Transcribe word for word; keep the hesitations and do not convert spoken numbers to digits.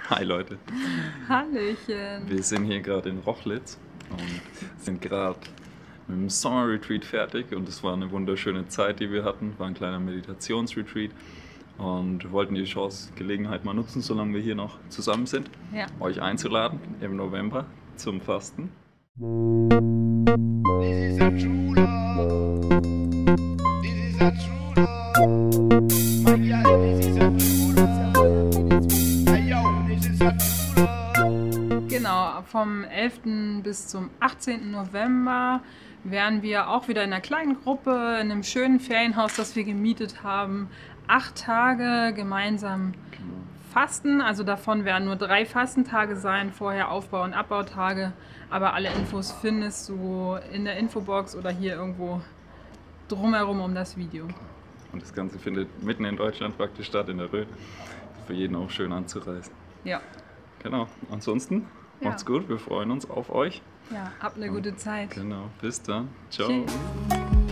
Hi Leute. Hallöchen. Wir sind hier gerade in Rochlitz und sind gerade mit dem Summer Retreat fertig und es war eine wunderschöne Zeit, die wir hatten. War ein kleiner Meditationsretreat und wollten die Chance, Gelegenheit mal nutzen, solange wir hier noch zusammen sind, Ja. euch einzuladen im November zum Fasten. This is a true love. This is a true love. My girl, this is a true love. Hey yo, this is a true love. Genau, vom elften bis zum achtzehnten November werden wir auch wieder in einer kleinen Gruppe in einem schönen Ferienhaus, das wir gemietet haben, acht Tage gemeinsam fasten. Also davon werden nur drei Fastentage sein, vorher Aufbau- und Abbautage. Aber alle Infos findest du in der Infobox oder hier irgendwo drumherum um das Video. Und das Ganze findet mitten in Deutschland praktisch statt, in der Rhön. Für jeden auch schön anzureisen. Ja, Genau, ansonsten Ja. macht's gut, wir freuen uns auf euch. ja, habt eine gute Zeit. Genau, bis dann. Ciao. Tschüss.